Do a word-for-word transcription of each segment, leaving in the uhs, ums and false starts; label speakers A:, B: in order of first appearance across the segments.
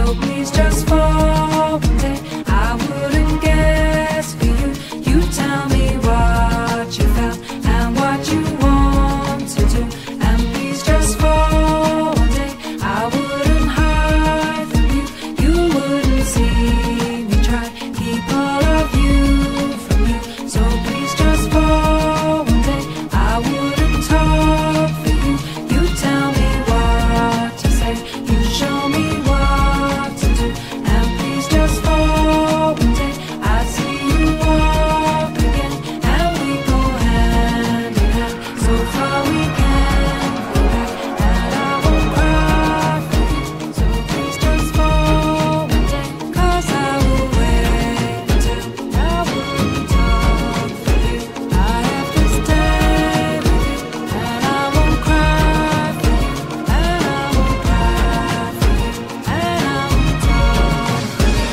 A: So please just fall one day. I wouldn't guess for you. You tell me what you felt and what you want to do. And please just fall one day. I wouldn't hide from you. You wouldn't see me try. Keep all of you from you. So please just fall one day. I wouldn't talk for you. You tell me what to say. You show me what to do. And please just fall one day. I see you walk again. And we go hand in hand. So far we can't go back. And I won't cry for you. So please just fall one day. 'Cause I will wait until I wouldn't talk for you. I have to stay with you. And I won't cry for you. And I won't cry for you. And I won't talk for you.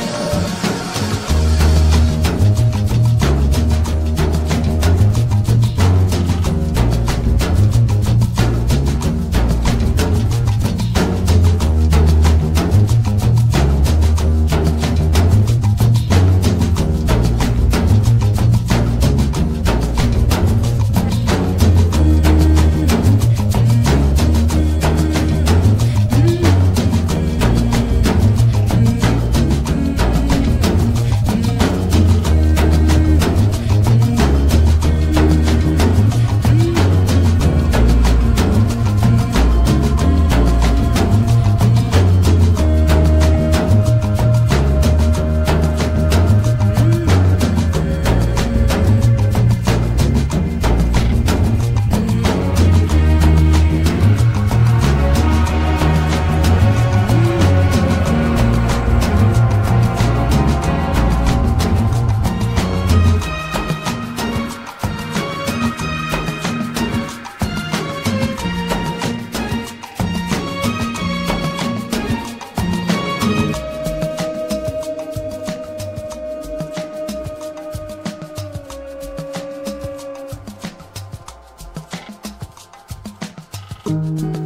A: Thank you.